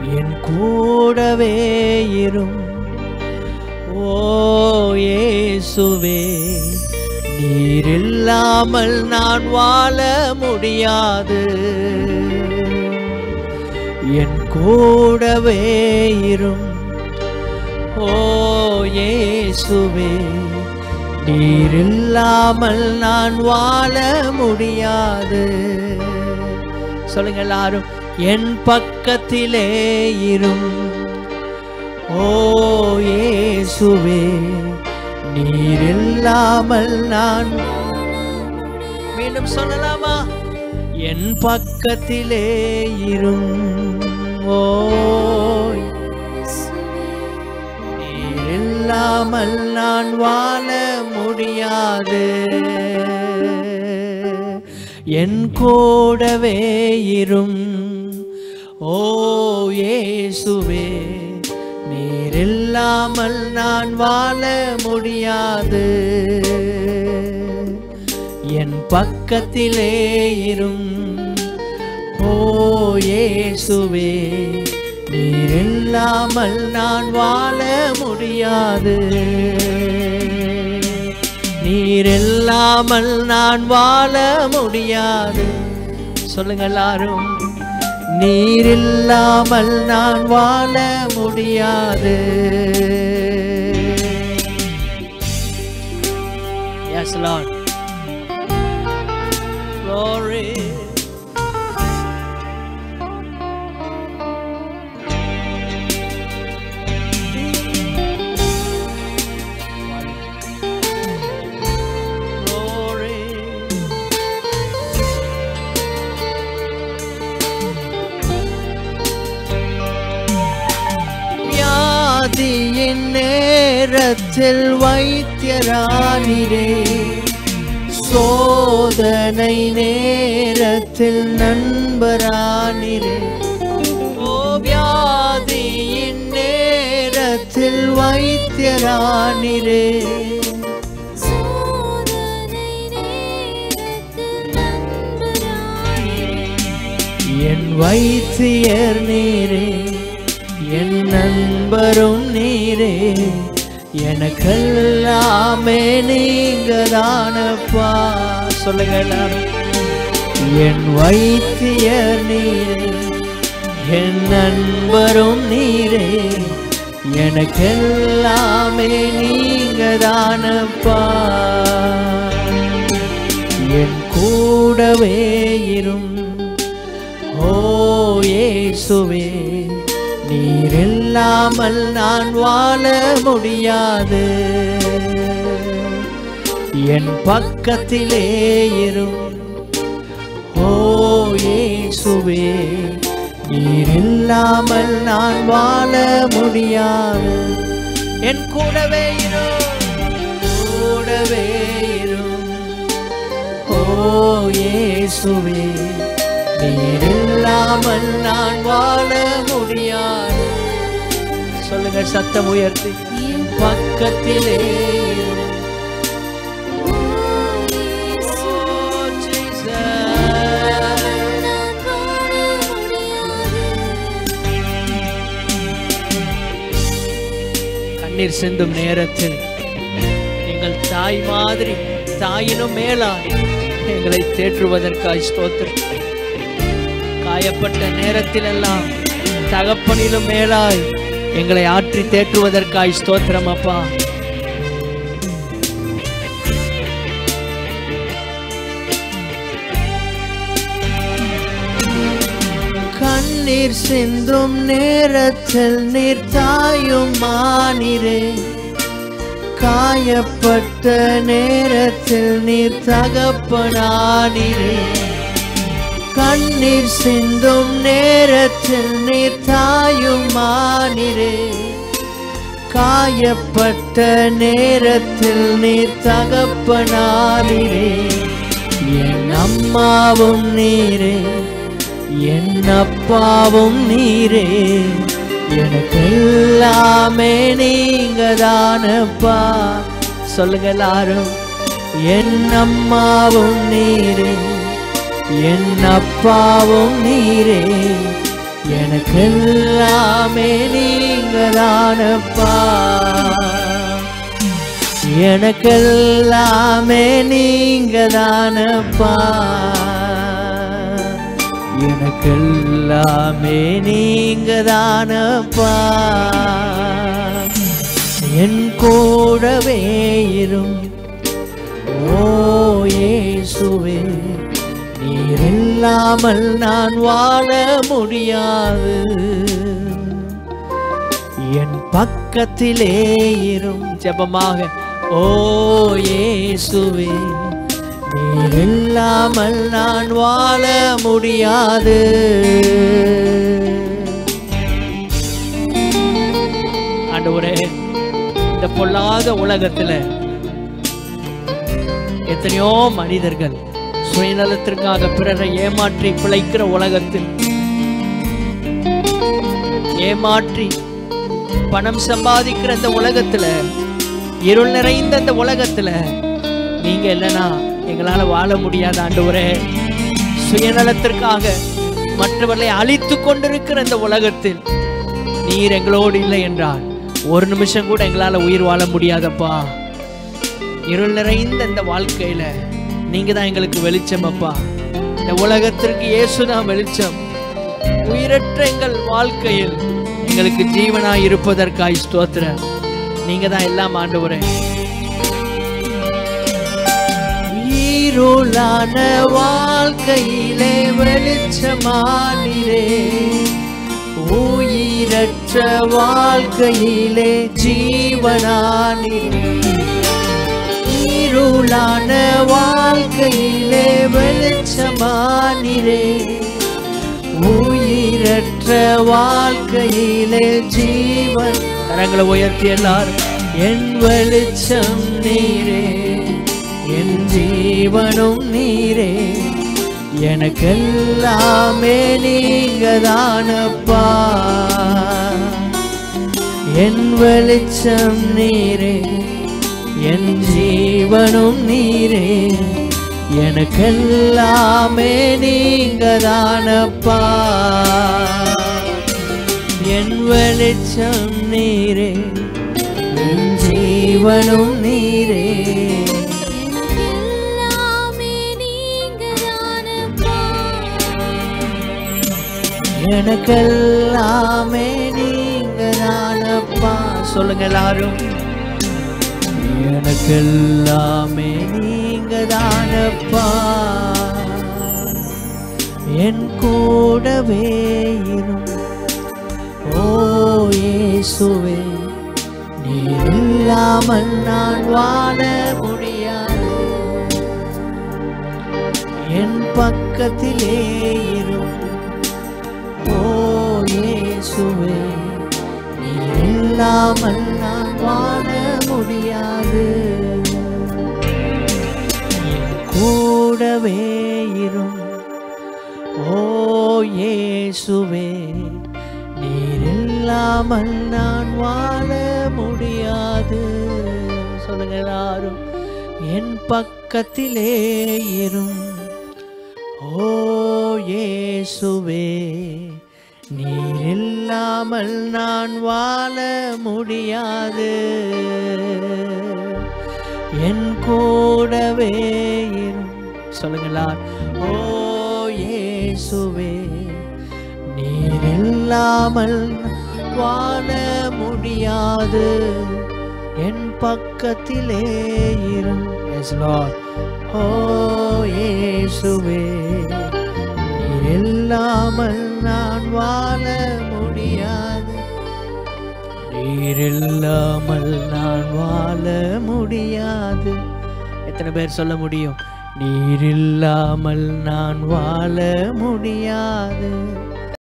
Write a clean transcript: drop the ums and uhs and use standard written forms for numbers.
என் கூடவே இரும். ஓ இயேசுவே, நீர் இல்லாமல் நான் வாழ முடியாது. என் கூடவே இரும். ஓ இயேசுவே, நீர் இல்லாமல் நான் வாழ முடியாது. சொல்லுங்க எல்லாரும், என் பக்கத்திலே இரும். ஓ இயேசுவே, நீர் இல்லாமல் நான். மீண்டும் சொல்லலாமா? என் பக்கத்திலே இரும். ஓ நீர் இல்லாமல் நான் வாழ முடியாது. என் கூடவே இரும். ஓ இயேசுவே, நீர் இல்லாமல் நான் வாழ முடியாது. என் பக்கத்திலே இரும். ஓ இயேசுவே, நீர் இல்லாமல் நான் வாழ முடியாது. நீர் இல்லாமல் நான் வாழ முடியாது. சொல்லுங்க எல்லாரும், நீர் இல்லாமல் நான் வாழ முடியாது. Yes Lord, glory. வியாதியின் நேரத்தில் வைத்தியரானீரே, சோதனை நேரத்தில் நண்பரானீரே. ஓ வியாதியின் நேரத்தில் வைத்தியரானீரே, என் வைத்தியர் நீரே, என் நண்பரும் நீரே, எனக்கெல்லாமே நீங்க தானப்பா. சொல்லுங்க எல்லாரும், என் வைத்தியர் நீரே, என் நண்பரும் நீரே, எனக்கெல்லாமே நீங்க தானப்பா. என் கூடவே இரும். ஓ இயேசுவே, நீர் இல்லாமல் நான் வாழ முடியாது. என் பக்கத்திலே இரும். ஓ இயேசுவே, நீர் இல்லாமல் நான் வாழ முடியாது. என் கூடவே இரும். கூடவே இரும். ஓ இயேசுவே, நீர் இல்லாமல் நான் வாழ முடியாது. சொல்லுங்க சத்தம் உயர்த்தி, பக்கத்திலே கண்ணீர் சிந்தும் நேரத்தில் எங்கள் தாய் மாதிரி, தாயினும் மேலாய் எங்களை தேற்றுவதற்காய் ஸ்தோத்திரம். காயப்பட்ட நேரத்தில் எல்லாம் தகப்பனிலும் மேலாய் எங்களை ஆற்றி தேற்றுவதற்காய் ஸ்தோத்திரம் அப்பா. கண்ணீர் சிந்தும் நேரத்தில் நீர் தாயும் மானிரே, காயப்பட்ட நேரத்தில் நீர் தகப்பனானிரே. கண்ணீர் சிந்தும் நேரத்தில் நீர் தாயும் மானிரே, காயப்பட்ட நேரத்தில் நீர் தகப்பனானிரே. என் அம்மாவும் நீரே, என் அப்பாவும் நீரே, எனக்கெல்லாமே நீங்க தானப்பா. சொல்லுங்க எல்லாரும், என் அம்மாவும் நீரே, என் அப்பாவும் நீரே, எனக்கெல்லாமே நீங்க தானப்பா, எனக்கெல்லாமே நீங்க தானப்பா, எனக்கெல்லாமே நீங்க தானப்பா. என் கூடவே இரும் ஓ இயேசுவே, நீர் இல்லாமல் நான் வாழ முடியாது. என் பக்கத்திலே இரும். ஜெபமாக, ஓ இயேசுவே, நீர் இல்லாமல் நான் வாழ முடியாது. ஆண்டவரே, இந்த பொல்லாத உலகத்துல எத்தனையோ மனிதர்கள் சுயநலத்திற்காக பிறரை ஏமாற்றி பிழைக்கிற உலகத்தில், ஏமாற்றி பணம் சம்பாதிக்கிற இந்த உலகத்துல, இருள் நிறைந்த இந்த உலகத்துல நீங்க இல்லைன்னா எங்களால வாழ முடியாது. ஆண்டவரே, சுயநலத்திற்காக மற்றவர்களை அழித்து கொண்டிருக்கிற இந்த உலகத்தில் நீர் எங்களோடு இல்லை என்றால் ஒரு நிமிஷம் கூட எங்களால உயிர் வாழ முடியாதப்பா. இருள் நிறைந்த இந்த வாழ்க்கையில நீங்க தான் எங்களுக்கு வெளிச்சம் அப்பா. இந்த உலகத்திற்கு இயேசுதான் வெளிச்சம். உயிரற்ற எங்கள் வாழ்க்கையில் எங்களுக்கு ஜீவனாய் இருப்பதற்காய் ஸ்தோத்திரம். நீங்க தான் எல்லாம் ஆண்டவரே. இருளான வாழ்க்கையிலே வெளிச்சமானீரே, உயிரற்ற வாழ்க்கையிலே ஜீவனானீரே. இருளான வாழ்க்கையிலே வெளிச்சமானீரே, உயிரற்ற வாழ்க்கையிலே ஜீவன். கரங்களை உயர்த்தி எல்லாரும், என் வெளிச்சம் நீரே, என் ஜீவனும் நீரே, எனக்கெல்லாமே நீங்க தானப்பா. என் வெளிச்சம் நீரே, என் ஜீவனும் நீரே, எனக்கெல்லாமே நீங்க தானப்பா. என் வெளிச்சம் நீரே, என் ஜீவனும் நீரே, எனக்கெல்லாமே நீங்க தானப்பா. சொல்லுங்க எல்லாரும், எனக்கெல்லாமே நீங்க தானப்பா. என் கூடவே இரும் ஓ இயேசுவே, நீர் இல்லாமல் நான் வாழ முடியாது. என் பக்கத்திலே இரும் ஓ இயேசுவே, நீர் இல்லாமல் நான் வாழ முடியாது. என் கூடவே இரும் ஓ இயேசுவே, நீர் இல்லாமல் நான் வாழ முடியாது. சொல்லுங்க எல்லாரும், என் பக்கத்திலே இரும் ஓ இயேசுவே, நீர் இல்லாமல் நான் வாழ முடியாது. என் கூடவே இரும். சொல்லுங்களா, ஓ இயேசுவே, நீர் இல்லாமல் வாழ முடியாது. என் பக்கத்திலே இரும். S Lord. ஓ இயேசுவே, நீர் இல்லாமல் நான் வாழ முடியாது. நீர் இல்லாமல் நான் வாழ முடியாது. எத்தனை பேர் சொல்ல முடியும்? நீர் இல்லாமல் நான் வாழ முடியாது.